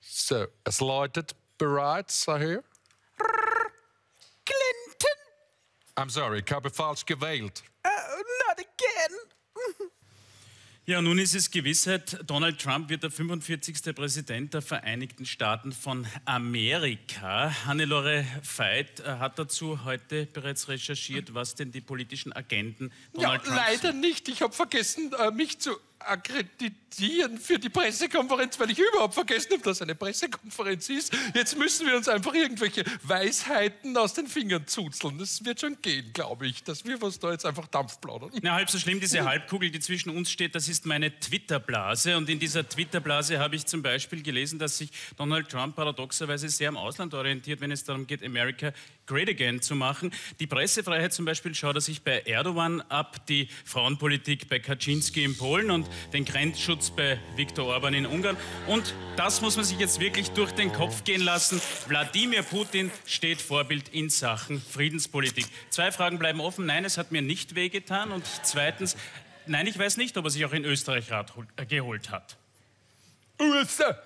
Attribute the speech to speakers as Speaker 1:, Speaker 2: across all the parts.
Speaker 1: So, es läutet bereits, I hear.
Speaker 2: Clinton?
Speaker 1: I'm sorry, ich habe falsch gewählt.
Speaker 2: Not again.
Speaker 3: Ja, nun ist es Gewissheit, Donald Trump wird der 45. Präsident der Vereinigten Staaten von Amerika. Hannelore Veit hat dazu heute bereits recherchiert, was denn die politischen Agenden Donald Trumps sind.
Speaker 1: Leider nicht. Ich habe vergessen, mich zu akkreditieren für die Pressekonferenz, weil ich überhaupt vergessen habe, dass eine Pressekonferenz ist. Jetzt müssen wir uns einfach irgendwelche Weisheiten aus den Fingern zuzeln. Das wird schon gehen, glaube ich, dass wir was da jetzt einfach Dampf plaudern.
Speaker 3: Na, halb so schlimm, diese Halbkugel, die zwischen uns steht, das ist meine Twitter-Blase. Und in dieser Twitter-Blase habe ich zum Beispiel gelesen, dass sich Donald Trump paradoxerweise sehr am Ausland orientiert, wenn es darum geht, America Great Again zu machen. Die Pressefreiheit zum Beispiel schaut er sich bei Erdogan ab, die Frauenpolitik bei Kaczynski in Polen und den Grenzschutz bei Viktor Orban in Ungarn. Und das muss man sich jetzt wirklich durch den Kopf gehen lassen. Wladimir Putin steht Vorbild in Sachen Friedenspolitik. 2 Fragen bleiben offen. Nein, es hat mir nicht wehgetan. Und zweitens, nein, ich weiß nicht, ob er sich auch in Österreich Rat geholt hat.
Speaker 1: USA.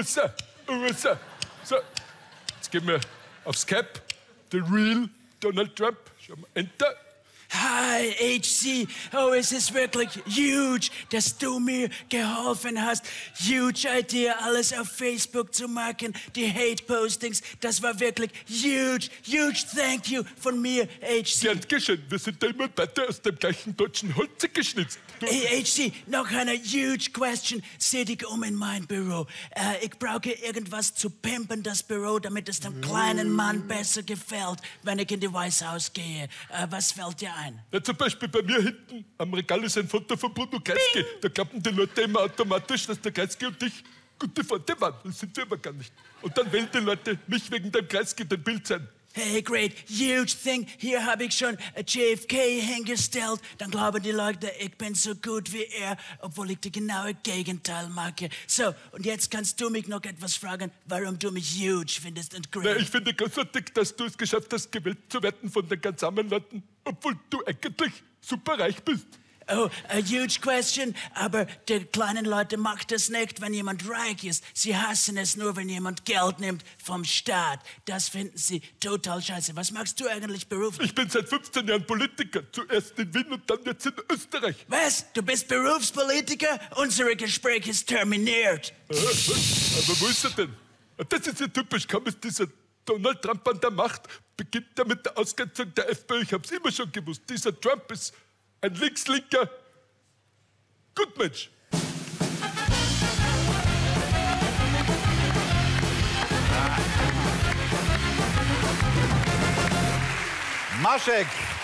Speaker 1: So, jetzt gehen wir auf Skype. The real Donald Trump. Schau mal, Enter.
Speaker 2: Hi, HC. Oh, es ist wirklich huge, dass du mir geholfen hast. Huge Idee, alles auf Facebook zu machen. Die Hate-Postings, das war wirklich huge. Huge thank you von mir, HC.
Speaker 1: Gern geschehen. Wir sind da immer weiter aus dem gleichen deutschen Holz geschnitzt.
Speaker 2: Hey, HC, noch eine huge question. Seh dich in mein Büro. Ich brauche irgendwas zu pimpen, das Büro, damit es dem kleinen Mann besser gefällt, wenn ich in die Weiße Haus gehe. Was fällt dir ein?
Speaker 1: Ja, zum Beispiel bei mir hinten am Regal ist ein Foto von Bruno Kreisky. Da glauben die Leute immer automatisch, dass der Kreisky und ich gute Freunde waren. Das sind wir aber gar nicht. Und dann wählen die Leute mich wegen dem Kreisky den Bild sein.
Speaker 2: Hey, great, huge thing. Hier habe ich schon JFK hingestellt. Dann glauben die Leute, ich bin so gut wie er, obwohl ich das genaue Gegenteil mache. So, und jetzt kannst du mich noch etwas fragen, warum du mich huge findest und great.
Speaker 1: Na, ich finde großartig, dass du es geschafft hast, gewählt zu werden von den ganz armen Leuten, obwohl du eigentlich super reich bist.
Speaker 2: Oh, a huge question, aber die kleinen Leute machen das nicht, wenn jemand reich ist. Sie hassen es nur, wenn jemand Geld nimmt vom Staat. Das finden sie total scheiße. Was machst du eigentlich beruflich?
Speaker 1: Ich bin seit 15 Jahren Politiker. Zuerst in Wien und dann jetzt in Österreich.
Speaker 2: Was? Du bist Berufspolitiker? Unser Gespräch ist terminiert.
Speaker 1: Aber wo ist er denn? Das ist ja typisch. Kaum ist dieser Donald Trump an der Macht, beginnt er mit der Ausgrenzung der FPÖ. Ich hab's immer schon gewusst. Dieser Trump ist ein linkslinker Gutmensch.
Speaker 4: Maschek.